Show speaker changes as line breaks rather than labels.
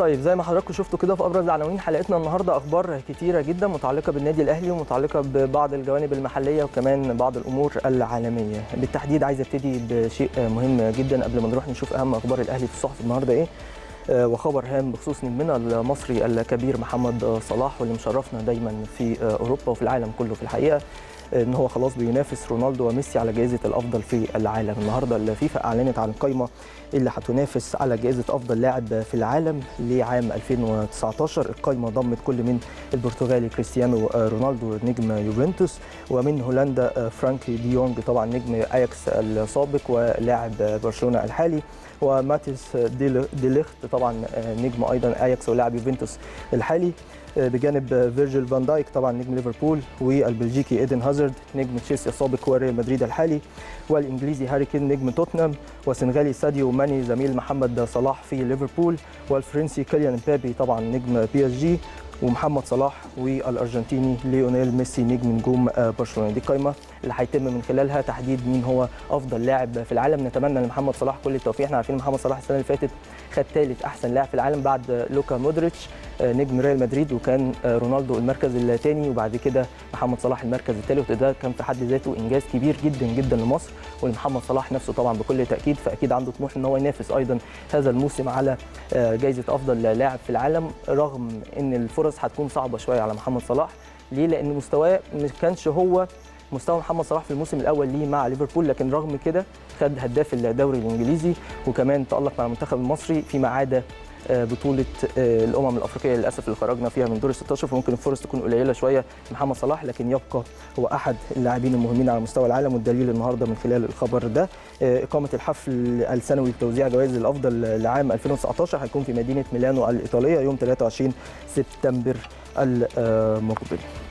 طيب زي ما حضراتكم شفتوا كده في ابرز عناوين حلقتنا النهارده، اخبار كتيره جدا متعلقه بالنادي الاهلي ومتعلقه ببعض الجوانب المحليه وكمان بعض الامور العالميه. بالتحديد عايز ابتدي بشيء مهم جدا قبل ما نروح نشوف اهم اخبار الاهلي في الصحف النهارده ايه، وخبر هام بخصوص نجمنا المصري الكبير محمد صلاح، واللي مشرفنا دايما في اوروبا وفي العالم كله في الحقيقه، ان هو خلاص بينافس رونالدو وميسي على جائزه الافضل في العالم. النهارده الفيفا اعلنت عن القائمه اللي هتنافس على جائزه افضل لاعب في العالم لعام 2019. القائمه ضمت كل من البرتغالي كريستيانو رونالدو نجم يوفنتوس، ومن هولندا فرانكي دي يونغ طبعا نجم اياكس السابق ولاعب برشلونه الحالي، وماتيس ديليخت طبعا نجم ايضا اياكس ولاعب يوفنتوس الحالي، بجانب فيرجيل فان دايك طبعا نجم ليفربول، والبلجيكي ايدن هازارد نجم تشيلسي السابق وريال مدريد الحالي، والانجليزي هاري كين نجم توتنهام، والسنغالي ساديو ماني زميل محمد صلاح في ليفربول، والفرنسي كيليان امبابي طبعا نجم بي اس جي، ومحمد صلاح، والارجنتيني ليونيل ميسي نجم نجوم برشلونه. دي القائمه اللي هيتم من خلالها تحديد مين هو افضل لاعب في العالم. نتمنى لمحمد صلاح كل التوفيق. احنا عارفين محمد صلاح السنه اللي فاتت خد ثالث احسن لاعب في العالم بعد لوكا مودريتش نجم ريال مدريد، وكان رونالدو المركز الثاني، وبعد كده محمد صلاح المركز الثالث، وده كان في حد ذاته انجاز كبير جدا جدا لمصر ولمحمد صلاح نفسه طبعا بكل تاكيد. فاكيد عنده طموح ان هو ينافس ايضا هذا الموسم على جائزه افضل لاعب في العالم، رغم ان الفرص هتكون صعبه شويه على محمد صلاح. ليه؟ لان مستواه ما كانش هو مستوى محمد صلاح في الموسم الاول ليه مع ليفربول، لكن رغم كده خد هداف الدوري الانجليزي، وكمان تالق مع المنتخب المصري فيما عدا بطوله الامم الافريقيه للاسف اللي خرجنا فيها من دور ال16، فممكن الفرص تكون قليله شويه لمحمد صلاح، لكن يبقى هو احد اللاعبين المهمين على مستوى العالم. والدليل النهارده من خلال الخبر ده اقامه الحفل السنوي لتوزيع جوائز الافضل لعام 2019 هيكون في مدينه ميلانو الايطاليه يوم 23 سبتمبر المقبل.